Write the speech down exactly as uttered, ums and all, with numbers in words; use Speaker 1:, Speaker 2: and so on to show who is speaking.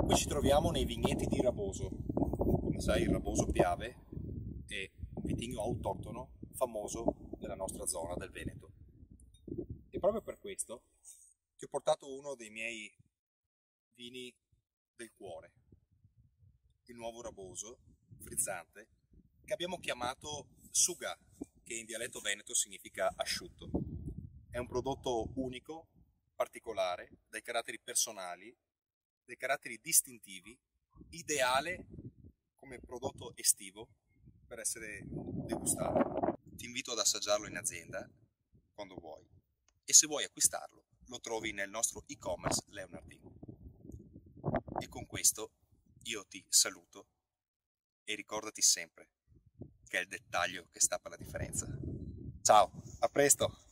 Speaker 1: Qui ci troviamo nei vigneti di Raboso. Come sai, il Raboso Piave è un vitigno autoctono famoso della nostra zona del Veneto. E proprio per questo ti ho portato uno dei miei vini del cuore, il nuovo Raboso frizzante, che abbiamo chiamato Suga, che in dialetto veneto significa asciutto. È un prodotto unico, particolare, dai caratteri personali, dei caratteri distintivi, ideale come prodotto estivo per essere degustato. Ti invito ad assaggiarlo in azienda quando vuoi, e se vuoi acquistarlo lo trovi nel nostro e-commerce Leonardin. E con questo io ti saluto e ricordati sempre che è il dettaglio che sta per la differenza. Ciao, a presto!